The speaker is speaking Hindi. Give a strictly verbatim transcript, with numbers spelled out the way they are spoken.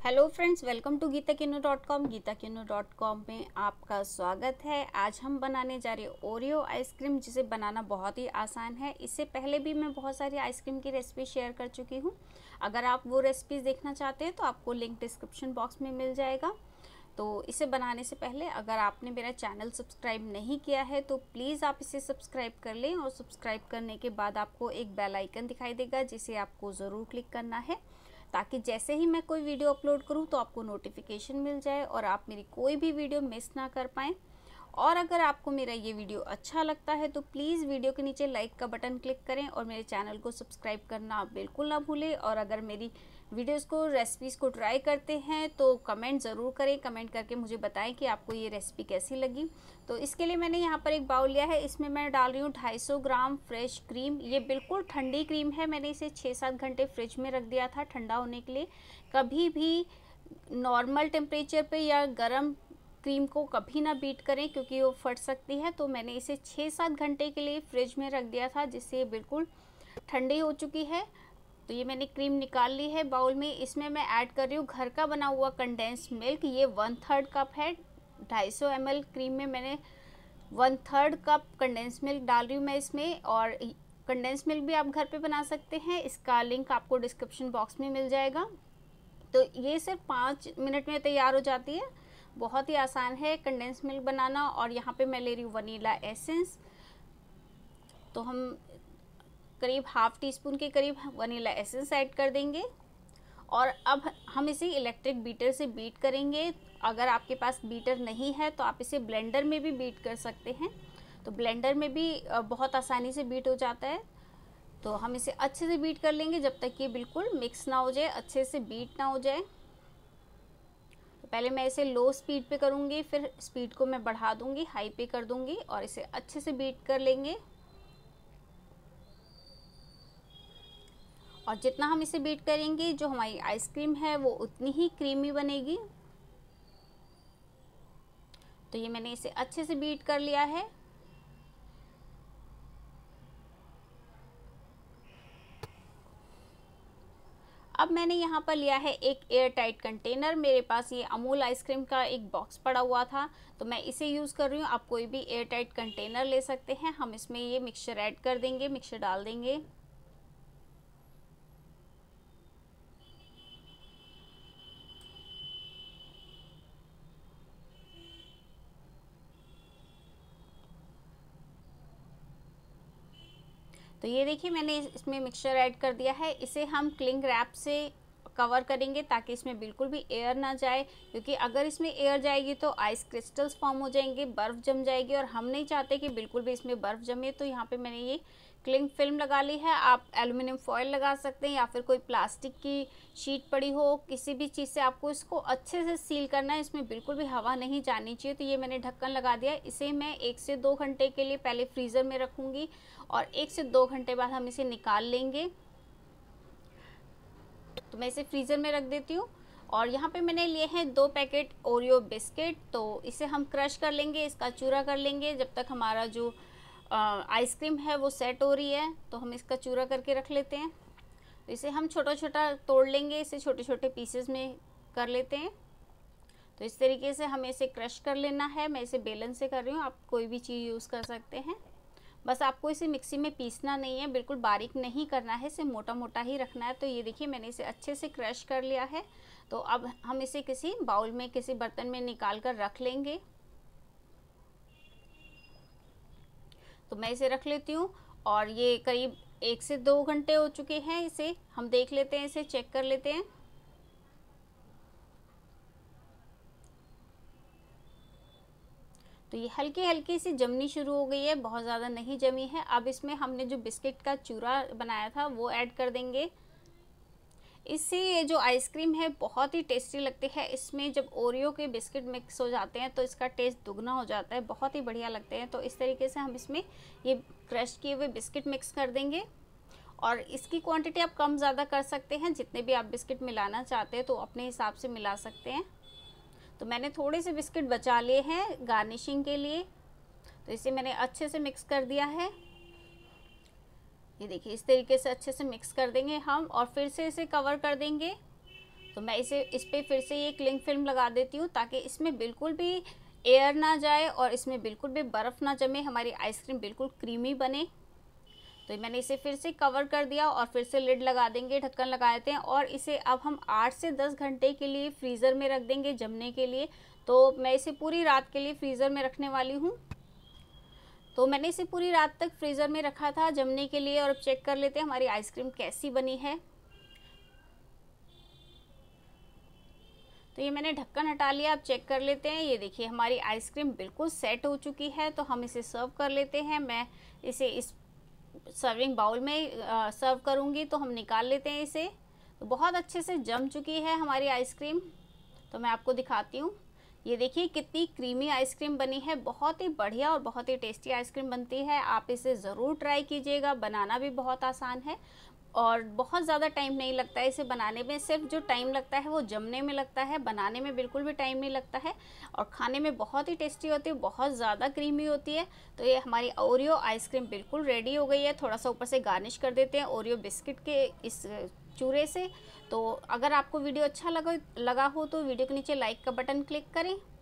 Hello friends, welcome to Geeta Kinnu dot com. Geeta Kinnu dot com में आपका स्वागत है। आज हम बनाने जा रहे हैं ओरियो आइसक्रीम, जिसे बनाना बहुत ही आसान है। इससे पहले भी मैं बहुत सारी आइसक्रीम की रेसिपी शेयर कर चुकी हूँ। अगर आप वो रेसिपीज़ देखना चाहते हैं तो आपको लिंक डिस्क्रिप्शन बॉक्स में मिल जाएगा। तो इसे बनाने से पहले अगर आपने मेरा चैनल सब्सक्राइब नहीं किया है तो प्लीज़ आप इसे सब्सक्राइब कर लें, और सब्सक्राइब करने के बाद आपको एक बेल आइकन दिखाई देगा जिसे आपको ज़रूर क्लिक करना है, ताकि जैसे ही मैं कोई वीडियो अपलोड करूं तो आपको नोटिफिकेशन मिल जाए और आप मेरी कोई भी वीडियो मिस ना कर पाएँ। और अगर आपको मेरा ये वीडियो अच्छा लगता है तो प्लीज़ वीडियो के नीचे लाइक का बटन क्लिक करें और मेरे चैनल को सब्सक्राइब करना बिल्कुल ना भूलें। और अगर मेरी वीडियोस को, रेसिपीज़ को ट्राई करते हैं तो कमेंट ज़रूर करें। कमेंट करके मुझे बताएं कि आपको ये रेसिपी कैसी लगी। तो इसके लिए मैंने यहाँ पर एक बाउल लिया है। इसमें मैं डाल रही हूँ ढाई सौ ग्राम फ्रेश क्रीम। ये बिल्कुल ठंडी क्रीम है। मैंने इसे छः सात घंटे फ्रिज में रख दिया था ठंडा होने के लिए। कभी भी नॉर्मल टेम्परेचर पे या गर्म क्रीम को कभी ना बीट करें, क्योंकि वो फट सकती है। तो मैंने इसे छः सात घंटे के लिए फ्रिज में रख दिया था, जिससे ये बिल्कुल ठंडी हो चुकी है। तो ये मैंने क्रीम निकाल ली है बाउल में। इसमें मैं ऐड कर रही हूँ घर का बना हुआ कंडेंस मिल्क। ये वन थर्ड कप है। ढाई सौ एम एल क्रीम में मैंने one third cup condensed milk डाल रही हूँ मैं इसमें। और कंडेंस मिल्क भी आप घर पे बना सकते हैं, इसका लिंक आपको डिस्क्रिप्शन बॉक्स में मिल जाएगा। तो ये सिर्फ पाँच मिनट में तैयार हो जाती है। बहुत ही आसान है कंडेंस मिल्क बनाना। और यहाँ पे मैं ले रही हूँ वनीला एसेंस। तो हम करीब हाफ टी स्पून के करीब वनीला एसेंस ऐड कर देंगे। और अब हम इसे इलेक्ट्रिक बीटर से बीट करेंगे। अगर आपके पास बीटर नहीं है तो आप इसे ब्लेंडर में भी बीट कर सकते हैं। तो ब्लेंडर में भी बहुत आसानी से बीट हो जाता है। तो हम इसे अच्छे से बीट कर लेंगे जब तक कि बिल्कुल मिक्स ना हो जाए, अच्छे से बीट ना हो जाए। तो पहले मैं इसे लो स्पीड पे करूँगी, फिर स्पीड को मैं बढ़ा दूँगी, हाई पे कर दूँगी और इसे अच्छे से बीट कर लेंगे। और जितना हम इसे बीट करेंगे, जो हमारी आइसक्रीम है वो उतनी ही क्रीमी बनेगी। तो ये मैंने इसे अच्छे से बीट कर लिया है। अब मैंने यहाँ पर लिया है एक एयर टाइट कंटेनर। मेरे पास ये अमूल आइसक्रीम का एक बॉक्स पड़ा हुआ था, तो मैं इसे यूज़ कर रही हूँ। आप कोई भी एयर टाइट कंटेनर ले सकते हैं। हम इसमें ये मिक्सचर ऐड कर देंगे, मिक्सचर डाल देंगे। तो ये देखिए मैंने इसमें मिक्सचर ऐड कर दिया है। इसे हम क्लिंग रैप से कवर करेंगे ताकि इसमें बिल्कुल भी एयर ना जाए, क्योंकि अगर इसमें एयर जाएगी तो आइस क्रिस्टल्स फॉर्म हो जाएंगे, बर्फ़ जम जाएगी, और हम नहीं चाहते कि बिल्कुल भी इसमें बर्फ़ जमे। तो यहाँ पे मैंने ये क्लिंग फिल्म लगा ली है। आप एल्युमिनियम फॉयल लगा सकते हैं या फिर कोई प्लास्टिक की शीट पड़ी हो, किसी भी चीज़ से आपको इसको अच्छे से सील करना है। इसमें बिल्कुल भी हवा नहीं जानी चाहिए। तो ये मैंने ढक्कन लगा दिया। इसे मैं एक से दो घंटे के लिए पहले फ्रीज़र में रखूँगी और एक से दो घंटे बाद हम इसे निकाल लेंगे। तो मैं इसे फ्रीज़र में रख देती हूँ। और यहाँ पे मैंने लिए हैं दो पैकेट ओरियो बिस्किट। तो इसे हम क्रश कर लेंगे, इसका चूरा कर लेंगे जब तक हमारा जो आइसक्रीम है वो सेट हो रही है। तो हम इसका चूरा करके रख लेते हैं। तो इसे हम छोटा छोटा तोड़ लेंगे, इसे छोटे छोटे पीसेस में कर लेते हैं। तो इस तरीके से हमें इसे क्रश कर लेना है। मैं इसे बेलन से कर रही हूँ, आप कोई भी चीज़ यूज़ कर सकते हैं। बस आपको इसे मिक्सी में पीसना नहीं है, बिल्कुल बारीक नहीं करना है, इसे मोटा मोटा ही रखना है। तो ये देखिए मैंने इसे अच्छे से क्रश कर लिया है। तो अब हम इसे किसी बाउल में, किसी बर्तन में निकाल कर रख लेंगे। तो मैं इसे रख लेती हूँ। और ये करीब एक से दो घंटे हो चुके हैं। इसे हम देख लेते हैं, इसे चेक कर लेते हैं। तो ये हल्की हल्की सी जमनी शुरू हो गई है, बहुत ज़्यादा नहीं जमी है। अब इसमें हमने जो बिस्किट का चूरा बनाया था वो ऐड कर देंगे। इससे ये जो आइसक्रीम है बहुत ही टेस्टी लगती है। इसमें जब ओरियो के बिस्किट मिक्स हो जाते हैं तो इसका टेस्ट दुगना हो जाता है, बहुत ही बढ़िया लगते हैं। तो इस तरीके से हम इसमें ये क्रश किए हुए बिस्किट मिक्स कर देंगे। और इसकी क्वांटिटी आप कम ज़्यादा कर सकते हैं, जितने भी आप बिस्किट मिलाना चाहते हैं तो अपने हिसाब से मिला सकते हैं। तो मैंने थोड़े से बिस्किट बचा लिए हैं गार्निशिंग के लिए। तो इसे मैंने अच्छे से मिक्स कर दिया है। ये देखिए इस तरीके से अच्छे से मिक्स कर देंगे हम, और फिर से इसे कवर कर देंगे। तो मैं इसे इस पर फिर से ये क्लिंग फिल्म लगा देती हूँ ताकि इसमें बिल्कुल भी एयर ना जाए और इसमें बिल्कुल भी बर्फ़ ना जमे, हमारी आइसक्रीम बिल्कुल क्रीमी बने। तो मैंने इसे फिर से कवर कर दिया और फिर से लिड लगा देंगे, ढक्कन लगा देते हैं और इसे अब हम आठ से दस घंटे के लिए फ्रीज़र में रख देंगे जमने के लिए। तो मैं इसे पूरी रात के लिए फ्रीज़र में रखने वाली हूँ। तो मैंने इसे पूरी रात तक फ्रीज़र में रखा था जमने के लिए और अब चेक कर लेते हैं हमारी आइसक्रीम कैसी बनी है। तो ये मैंने ढक्कन हटा लिया, अब चेक कर लेते हैं। ये देखिए हमारी आइसक्रीम बिल्कुल सेट हो चुकी है। तो हम इसे सर्व कर लेते हैं। मैं इसे इस सर्विंग बाउल में आ, सर्व करूँगी। तो हम निकाल लेते हैं इसे। तो बहुत अच्छे से जम चुकी है हमारी आइसक्रीम। तो मैं आपको दिखाती हूँ। ये देखिए कितनी क्रीमी आइसक्रीम बनी है, बहुत ही बढ़िया और बहुत ही टेस्टी आइसक्रीम बनती है। आप इसे ज़रूर ट्राई कीजिएगा। बनाना भी बहुत आसान है और बहुत ज़्यादा टाइम नहीं लगता है इसे बनाने में। सिर्फ जो टाइम लगता है वो जमने में लगता है, बनाने में बिल्कुल भी टाइम नहीं लगता है और खाने में बहुत ही टेस्टी होती है, बहुत ज़्यादा क्रीमी होती है। तो ये हमारी ओरियो आइसक्रीम बिल्कुल रेडी हो गई है। थोड़ा सा ऊपर से गार्निश कर देते हैं ओरियो बिस्किट के इस चूरे से। तो अगर आपको वीडियो अच्छा लगा लगा हो तो वीडियो के नीचे लाइक का बटन क्लिक करें।